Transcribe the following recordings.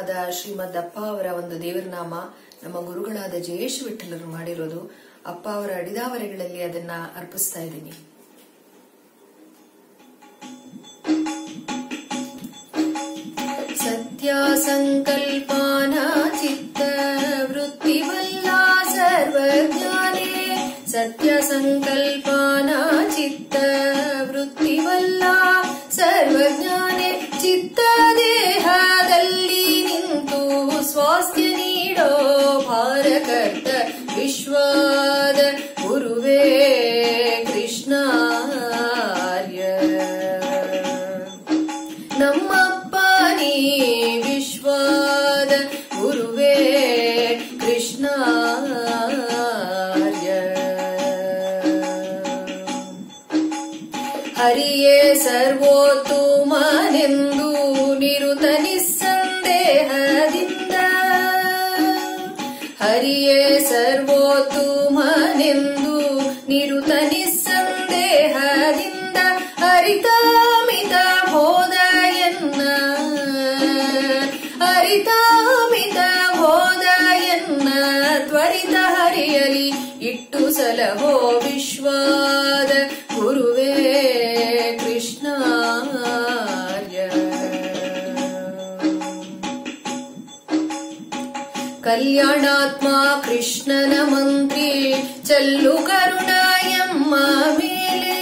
ಗುರುಗಳಾದ ಶ್ರೀಮದ್ ಅಪ್ಪ ಅವರ ಒಂದು ದೇವರ ನಾಮ ನಮ್ಮ ಗುರುಗಳಾದ ಜಯೇಶ್ ವಿಠಲರು ಮಾಡಿರೋದು. ಅಪ್ಪ ಅವರ ಅಡಿದಾವರೆಗಳಲ್ಲಿ ಅದನ್ನ ಅರ್ಪಿಸ್ತಾ ಇದ್ದೀನಿ. ಸತ್ಯ ಸಂಕಲ್ಪಾನ ಚಿತ್ತ ವೃತ್ತಿವಲ್ಲ ಸರ್ವಜ್ಞಾನೇ, ಸತ್ಯ ಸಂಕಲ್ಪಾನ ಚಿತ್ತ ವೃತ್ತಿವಲ್ಲ ಸರ್ವಜ್ಞಾನೇ, ಚಿತ್ತ ದೇಹದಲ್ಲಿ ನಿಂತು ಸ್ವಾಸ್ಥ್ಯ ನೀಡೋ ಭಾರಕರ್ತ ವಿಶ್ವಾದ ಗುರುವೇ ಕೃಷ್ಣಾರ್ಯ. ನಮ್ಮಪ್ಪ ನೀ ವಿಶ್ವಾದ ಗುರುವೇ ಕೃಷ್ಣಾರ್ಯ. ಹರಿಯೇ ಸರ್ವೋತ್ತಮನೆಂದು ನಿರುತ ನಿಸ್ಸಂದೇಹದಿಂದ, ಹರಿಯೇ ಸರ್ವೋತ್ತಮನೆಂದು ನಿರುತ ನಿಸ್ಸಂದೇಹದಿಂದ, ಅರಿತಾಮಿತ ಬೋಧಯನ್ನ, ಅರಿತಾಮಿತ ಬೋಧಯನ್ನ ತ್ವರಿತ ಹರಿಯಲಿ ಇಟ್ಟು ಸಲಹೋ ವಿಶ್ವಾದ ಗುರುವೇ ಕೃಷ್ಣಾರ್ಯ. ಕಲ್ಯಾಣಾತ್ಮ ಕೃಷ್ಣನ ಮಂತ್ರಿ ಚಲ್ಲು ಕರುಣಾಯಮ್ಮ ಮೇಲೆ,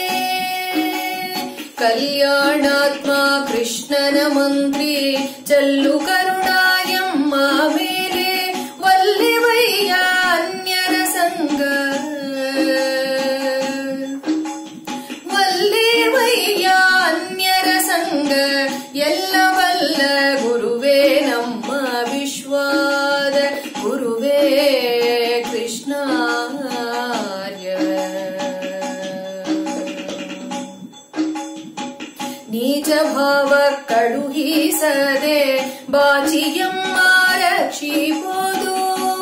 ಕಲ್ಯಾಣಾತ್ಮ ಕೃಷ್ಣನ ಮಂತ್ರಿ ಚಲ್ಲು ಕರುಣಾಯಮ್ಮ ಮೇಲೆ, ವಲ್ಲೆವಯ್ಯ ಅನ್ಯರ ಸಂಗ, ವಲ್ಲೆವಯ್ಯ ಅನ್ಯರ ಸಂಗ, ಎಲ್ಲವಲ್ಲ ಗುರುವೇ ನಮ್ಮ ವಿಶ್ವಾದ ಗುರುವೇ ಕೃಷ್ಣಾರ್ಯ. ನೀಚ ಭಾವ ಕಳುಹಿಸದೆ ಬಾಚಿಯಮ್ಮ ರಕ್ಷಿಬೋದು,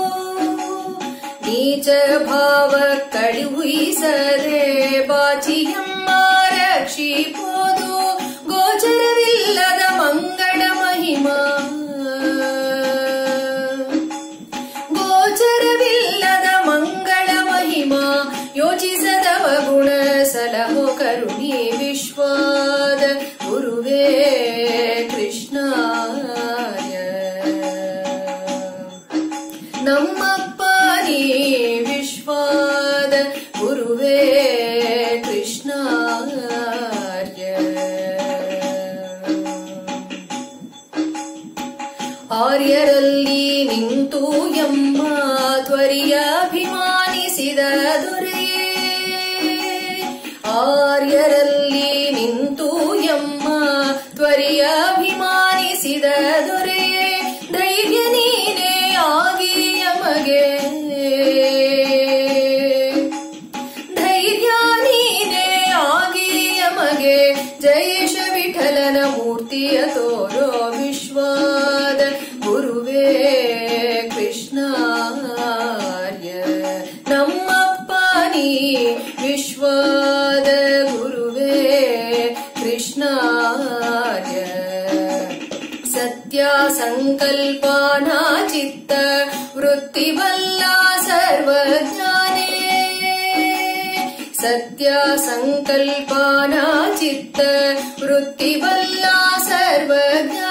ನೀಚ ಭಾವ ಕಳುಹಿಸದೆ ಬಾಚಿಯಮ್ಮ ರಕ್ಷಿಬೋದು, ಗೋಚರವಿಲ್ಲದ ಮಂಗಳ ಮಹಿಮಾ, ಗೋಚರವಿಲ್ಲದ ಮಂಗಳ ಮಹಿಮಾ, ಯೋಚಿಸದವ ಗುಣ ಸಲಹೋ ಕರುಣಿ ವಿಶ್ವಾದ ಗುರುವೇ ಕೃಷ್ಣಾರ್ಯ. ನಮ್ಮಪ್ಪ ನೀ ವಿಶ್ವಾದ ಗುರುವೇ ಕೃಷ್ಣಾರ್ಯ. ಆರ್ಯರಲ್ಲಿ ನಿಂತು ಎಮ್ಮ ತ್ವರಿಯಾಭಿಮಾನಿಸಿದ ದೊರೆಯೇ, ಆರ್ಯರಲ್ಲಿ ನಿಂತು ಎಮ್ಮ ತ್ವರಿಯಾಭಿಮಾನಿಸಿದ ದೊರೆಯೇ, ಧೈರ್ಯ ನೀನೇ ಆಗಿ ಯಮಗೆ, ಧೈರ್ಯ ನೀನೇ ಆಗಿ ಯಮಗೆ, ಜಯೇಶ ವಿಠಲನ ಮೂರ್ತಿಯ ತೋರೋ ವಿಶ್ವಾದ ಗುರುವೇ ಕೃಷ್ಣಾರ್ಯ. ನಮ್ಮಪ್ಪ ನೀ ವಿಶ್ವಾದ ಗುರುವೇ ಕೃಷ್ಣಾರ್ಯ. ಸತ್ಯ ಸಂಕಲ್ಪಾನ ಚಿತ್ತ ವೃತ್ತಿವಲ್ಲ ಸರ್ವಜ್ಞಾನೇ, ಸತ್ಯ ಸಂಕಲ್ಪಾನ ಚಿತ್ತ ವೃತ್ತಿವಲ್ಲ ಸರ್ವಜ್ಞಾನೇ,